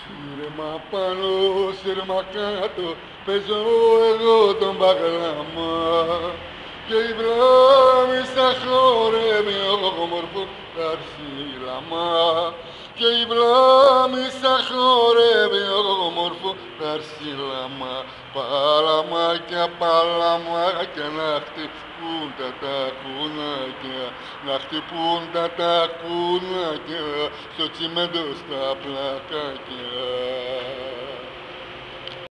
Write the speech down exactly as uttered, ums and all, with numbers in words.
Σύρμα πάνω, σύρμα κάτω, παίζω εγώ τον μπαγλάμα και η βλάμη στα χορεύει όμορφο καρσίλαμα και η βλάμη στα χορεύει όμορφο καρσίλαμα παλαμάκια, παλαμάκια να χτυπούν τα τακουνάκια να χτυπούν τα τακουνάκια στο τσιμέντο στα πλακάκια.